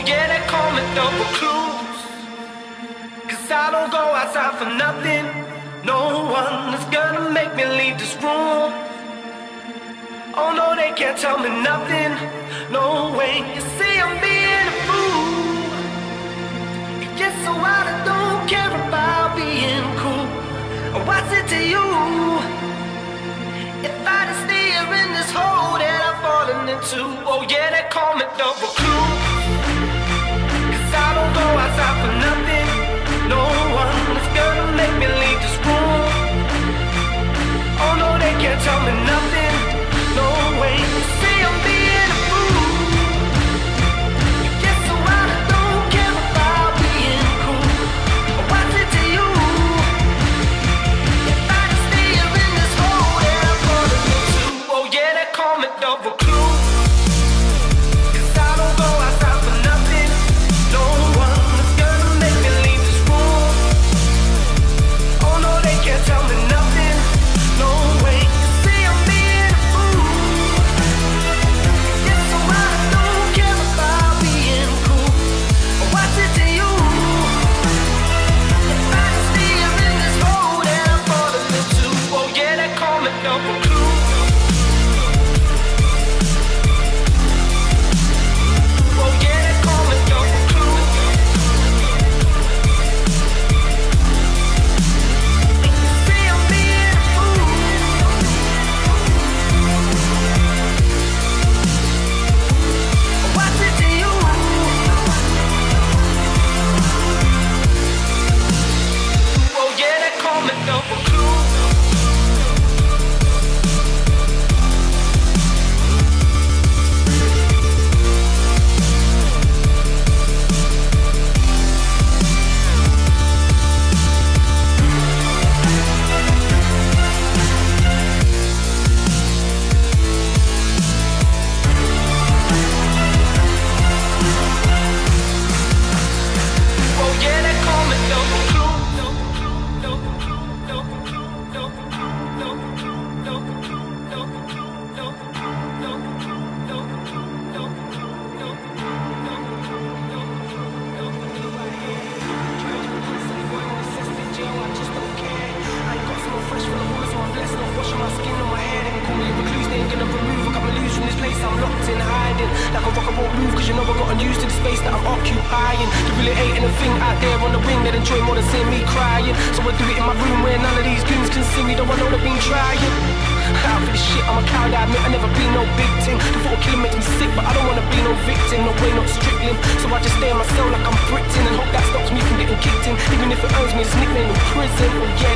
yeah, they call me double cruise. 'Cause I don't go outside for nothing. No one is gonna make me leave this room. Oh no, they can't tell me nothing. No way, you see I'm being a fool. Yes, so I don't care about being cool. What's it to you? If I just stay here in this hole that I've fallen into. Oh yeah, they call me double cruise. 'Cause I don't go outside for nothing. No one is gonna make me leave this room. Oh no, they can't tell me nothing. No way, you see I'm being a fool. Yes, so I don't care about being cool. What's it to you? If I just stay here in this hole that I'm falling into. Oh yeah, they call me double cruise. 'Cause I don't go outside for nothing. No one is gonna make me leave this room. Oh no, they can't tell me nothing. No way, you see I'm being a fool. Yes, so I don't care about being cool. What's it to you? If I just stay here in this hole that I'm falling into. Oh yeah, they call me double cruise. Oh yeah, they call me double cruise. You see I'm being a fool. What's it to you? Oh yeah, they call me double cruise. Oh yeah, they call me double cruise. I'm locked in hiding, like a rock I won't move, cause you know I got unused to the space that I'm occupying. You really ain't anything out there on the wing that enjoy more than seeing me crying. So I do it in my room where none of these goons can see me, though I know they've been trying. Out for this shit, I'm a coward, I admit I never been no big thing. The thought of killing makes me sick, but I don't wanna be no victim. No way, not strictly. So I just stay in my cell like I'm bricked in, and hope that stops me from getting kicked in. Even if it earns me this nickname in prison. Oh yeah,